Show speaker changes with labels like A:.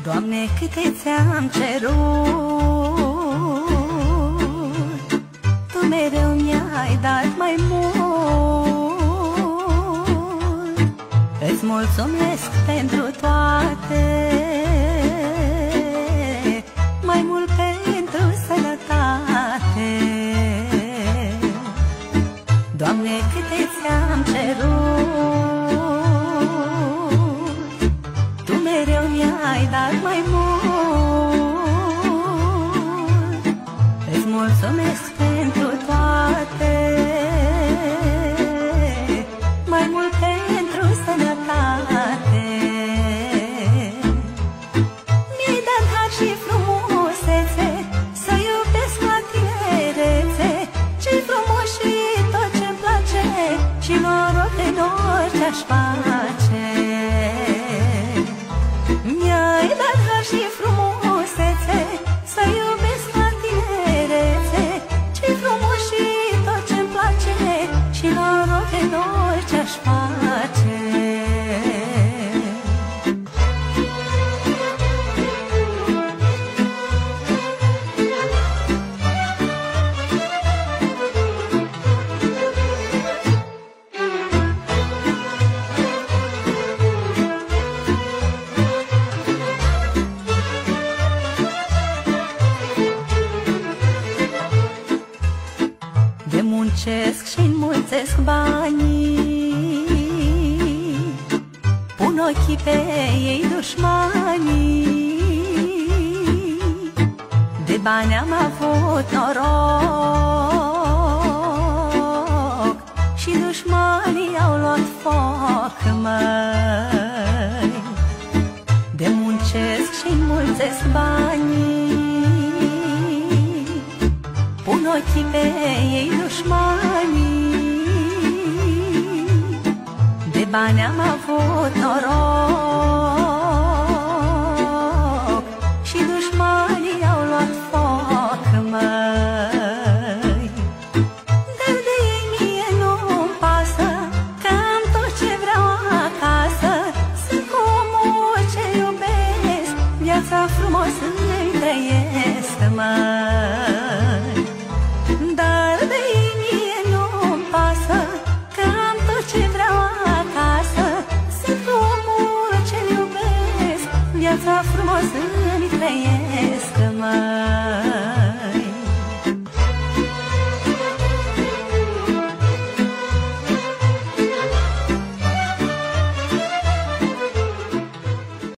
A: Doamne, câte ți-am cerut, Tu mereu mi-ai dat mai mult. Îți mulțumesc pentru toate, mai mult pentru sănătate. Doamne, câte ți-am cerut, Tu mereu mi-ai dat mai mult. Îți mulțumesc pentru toate, mai mult pentru sănătate. Mi-ai dat har și frumusețe, să iubesc la tinerețe, ce-i frumos și tot ce-mi place, și noroc în orice-aș face. Mi-ai dat har și frumusețe, să iubesc la tinerețe, ce-i frumos și tot ce-mi place, și noroc în orice-aș face. De muncesc și înmulțesc banii, pun ochii pe ei dușmanii. De bani am avut noroc, și dușmanii au luat foc, măi. De muncesc și înmulțesc banii, pun ochii pe ei dușmanii. De bani am avut noroc, și dușmanii au luat foc, măi. Dar de ei mie nu-mi pasă, că am tot ce vreau acasă. Sunt cu omul ce iubesc, viața frumos îmi trăiesc, măi. Dar de ei mie nu-mi pasă, că am tot ce vreau acasă. Sunt cu omul ce-l iubesc, viața frumos îmi trăiesc, măi.